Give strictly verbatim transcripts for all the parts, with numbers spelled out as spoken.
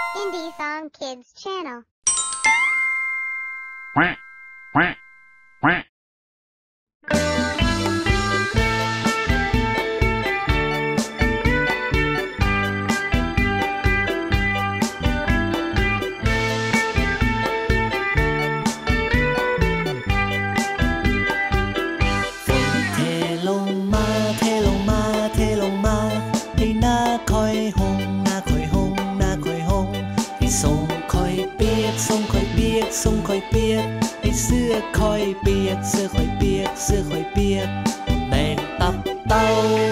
Indie Song Kids Channel. Quack, quack, quack. ส่งค่อยเปียกไอ้เสื้อค่อยเปียกเสื้อค่อยเปียกเสื้อค่อยเปียกแมงตับเต่า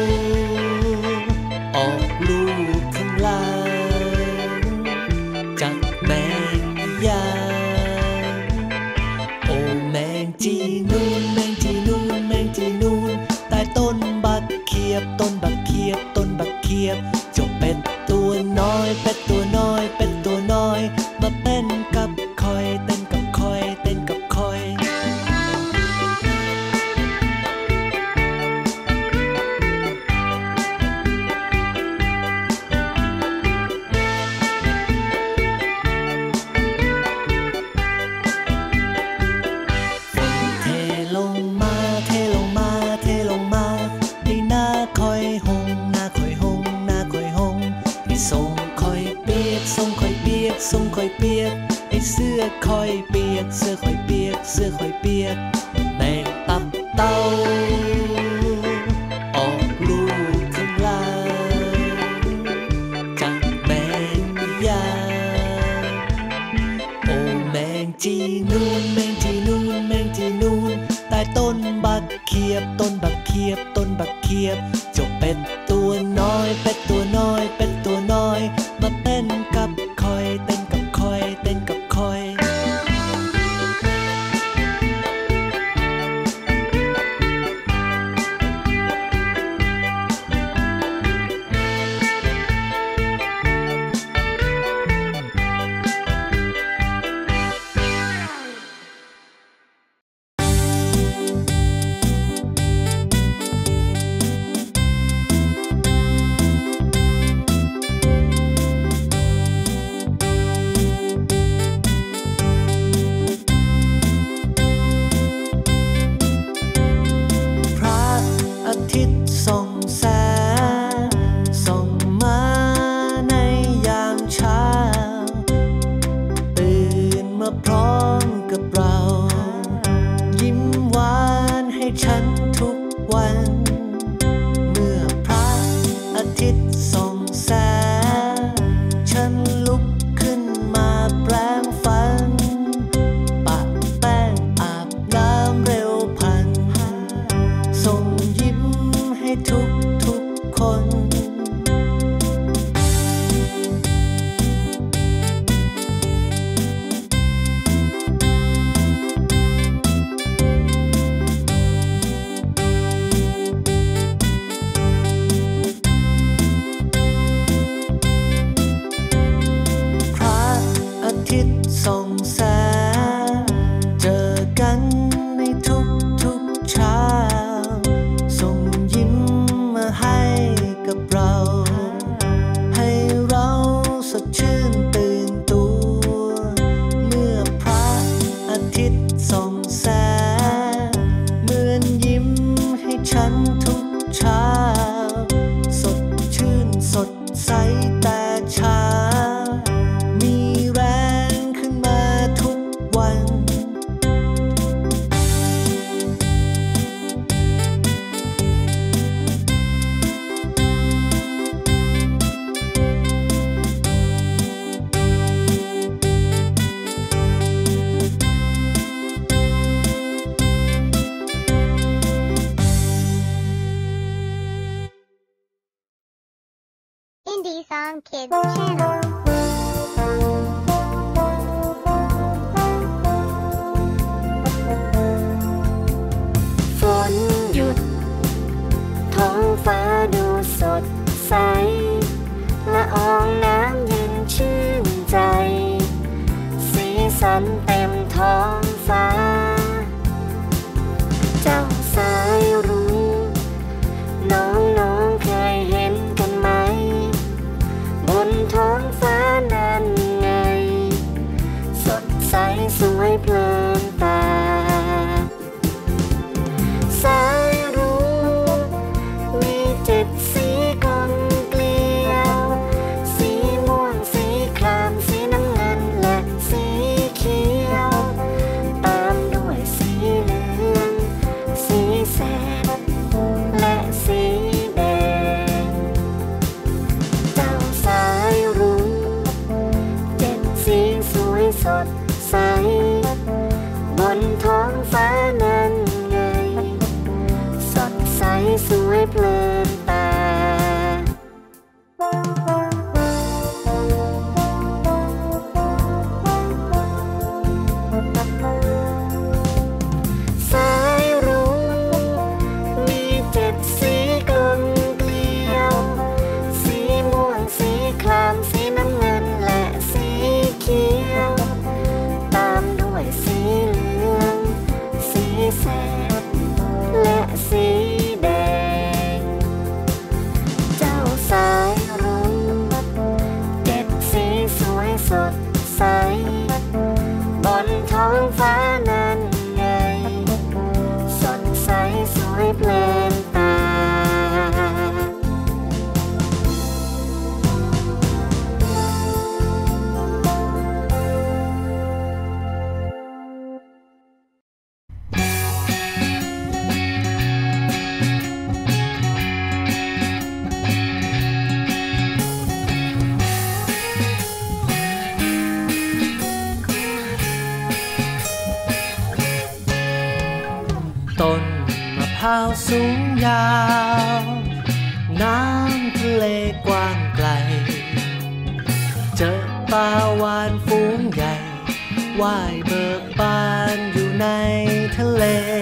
ออกลูกข้างล่างจากแมงยางโอ้แมงจีนูนแมงจีนูนแมงจีนูนใต้ต้นบักเขียบต้นบักเขียบต้นบักเขียบเจ้าเป็ดตัวน้อยเป็ดตัวน้อยเป็ดตัวน้อยมาเต้นกับคอยเต้นกับคอยเต้นกับคอยฝนเทลงมาเทลงมาเทลงมาให้หน้าคอยหงหน้าคอยหงหน้าคอยหงให้ส่งคอยเปียกส่งคอยเปียกส่งคอยเปียกไอ้เสื้อคอยเปียกเสื้อคอยเปียกเสื้อคอยเปียกแมงตับเต่าออกลูกข้างล่างจากแมงยางโอ้แมงจีนูนแมงจีนูนแมงจีนูนใต้ต้นบักเขียบต้นบักเขียบต้นบักเขียบเจ้าเป็ดตัวน้อยเป็ดตัวน้อยเป็ดตัวน้อยมาเต้นกับคอยเต้นกับคอยเต้นกับคอยส่องแสงส่องมาในยามเช้าตื่นมาพร้อมกับเรายิ้มหวานให้ฉันทุกวันเมื่อพระอาทิตย์ส่องแสงฉันลุกขึ้นมาแปรงฟันปะแป้งอาบน้ำเร็วพันส่งยิ้มให้ทุกทุกคนพระอาทิตย์ส่องแสงเจอกันในทุกทุกเช้าส่งยิ้มมาให้กับเราให้เราสดชื่นตื่นตัวเมื่อพระอาทิตย์ส่องแสงเหมือนยิ้มให้ฉันทุกเช้าสดชื่นสดใสแต่เช้ามีแรงขึ้นมาทุกวัน Indie Song Kids Channel. ฝนหยุดท้องฟ้าดูสดใสละอองน้ำเย็นชื่นใจสีสันเต็มท้องฟ้าเจ้าสายรุ้งน้องน้องเคยเห็นกันไหมบนท้องฟ้านั้นสดใสบนท้องฟ้านั้นไงสดใสสวยเพลินตาสายรุ้งมีเจ็ดสีกลมเกลียวสีม่วงสีครามสีน้ำเงินและสีเขียวตามด้วยสีเหลืองสีแสดและสีแดงเจ้าสายรุ้งเจ็ดสีสวยสดใสบนท้องฟ้านั้นไงสดใสสวยเพลินตาต้นมะพร้าวสูงยาวน้ำทะเลกว้างไกลเจอปลาวาฬฝูงใหญ่ว่ายเบิกบานอยู่ในทะเล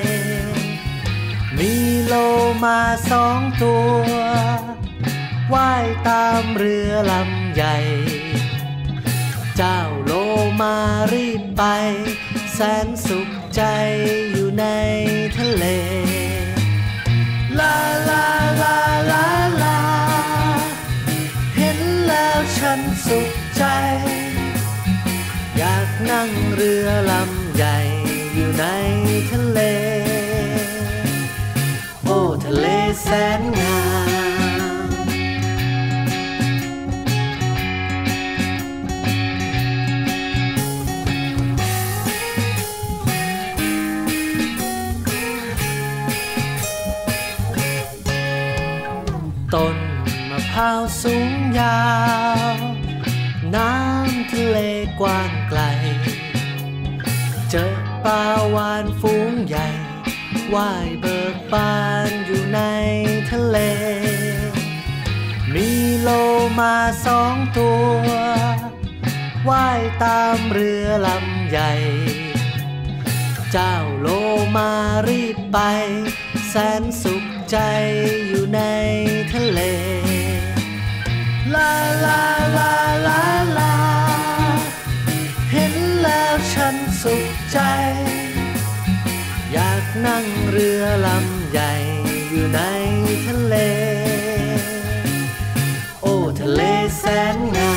มีโลมาสองตัวว่ายตามเรือลำใหญ่เจ้าโลมารีบไปแสนสุขใจอยู่ในทะเลลาลาลาลาลาเห็นแล้วฉันสุขใจอยากนั่งเรือลำใหญ่อยู่ในทะเลโอ้ทะเลแสนงามต้นมะพร้าวสูงยาวน้ำทะเลกว้างไกลเจอปลาวาฬฝูงใหญ่ว่ายเบิกบานอยู่ในทะเลมีโลมาสองตัวว่ายตามเรือลำใหญ่เจ้าโลมารีบไปแสนสุขใจอยู่ในทะเลลาลาลาลาลาเห็นแล้วฉันสุขใจอยากนั่งเรือลำใหญ่อยู่ในทะเลโอ้ทะเลแสนงาม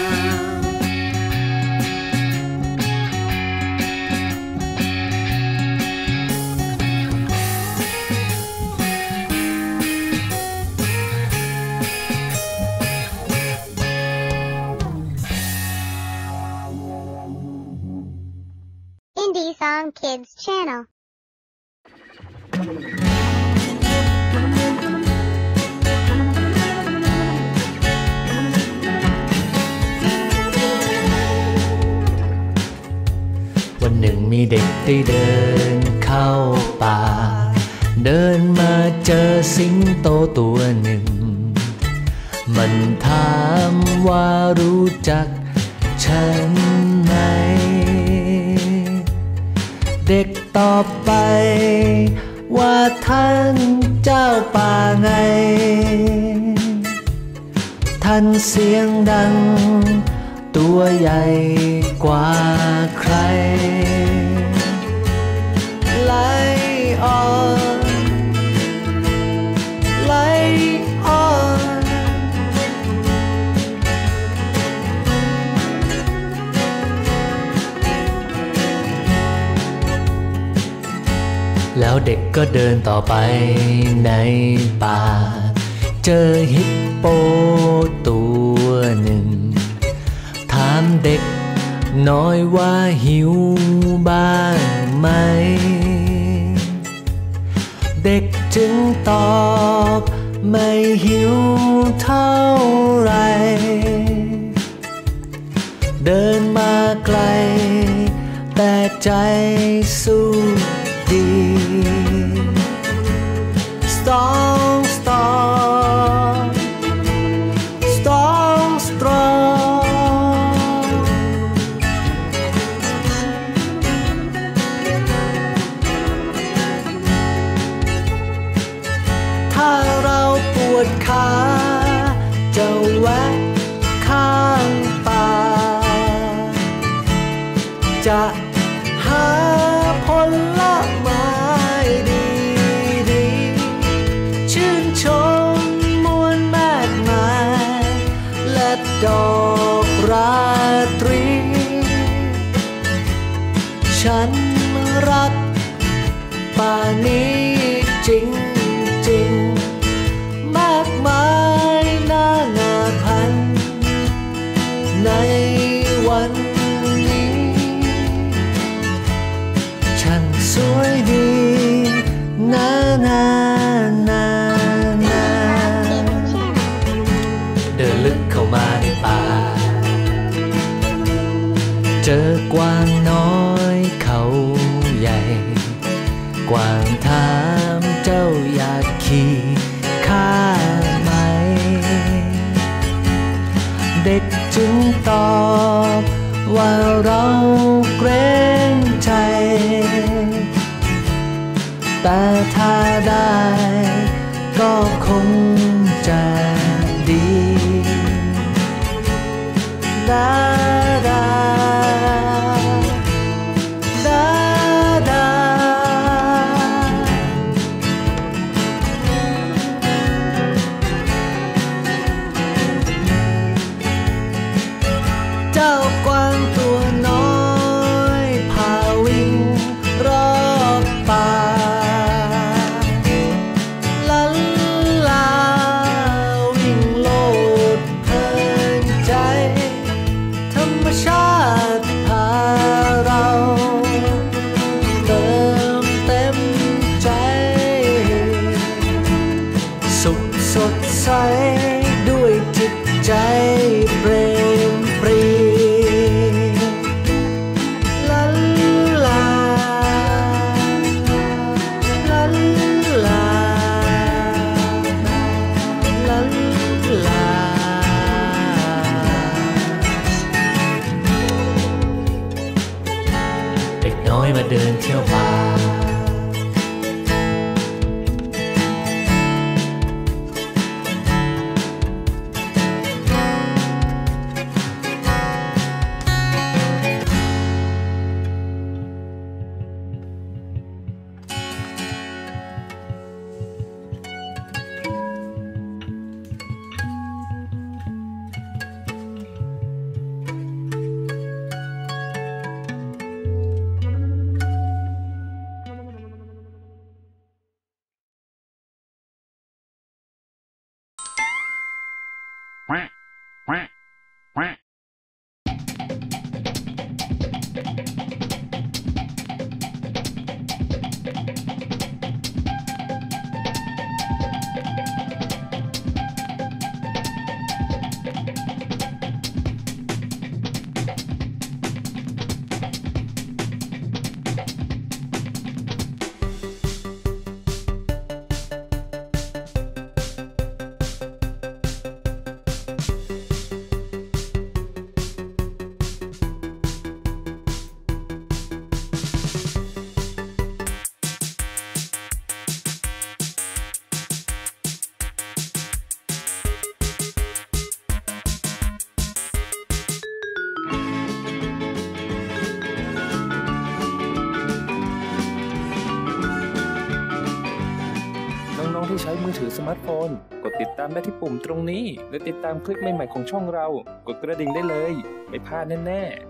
Indie Song Kids Channel. วันหนึ่งมีเด็กได้เดินเข้าป่าเดินมาเจอสิงโตตัวหนึ่งมันถามว่ารู้จักฉันไหมเด็กตอบไปว่าท่านเจ้าป่าไงท่านเสียงดังตัวใหญ่กว่าใครไล่ออนไล่ออนแล้วเด็กก็เดินต่อไปในป่าเจอฮิปโปตัวหนึ่งถามเด็กน้อยว่าหิวบ้างไหมเด็กจึงตอบไม่หิวเท่าไรเดินมาไกลแต่ใจสู้ดี Strong strong strong strong ถ้าเราปวดขาจะแวะข้างป่าจะหาผลไม้ดีๆชื่นชมมวลมากมายและดอกราตรีฉันรักป่านี้จริงๆมากมายนานาพันธุ์ในวันนี้ช่างสวยดีนานานานาเดินลึกเข้ามาในป่าเจอกวางน้อยเขาใหญ่กวางถามเจ้าอยากขี่ข้าไหมเด็กจึงตอบว่าเราเกรงใจแต่ถ้าได้ก็คงจะดีดาดาดาดาเจ้ากวางตัวน้อยพาวิ่งรอบป่าลันลาวิ่งโลดเพลินใจธรรมชาติพาเราเติมเต็มใจสุขสดใสด้วยจิตใจเปรมปรีลันลาลันลาลันลาเด็กน้อยมาเดินเที่ยวป่า quack, quack, quack. น้องๆที่ใช้มือถือสมาร์ทโฟนกดติดตามได้ที่ปุ่มตรงนี้และติดตามคลิปใหม่ๆของช่องเรากดกระดิ่งได้เลยไม่พลาดแน่ๆ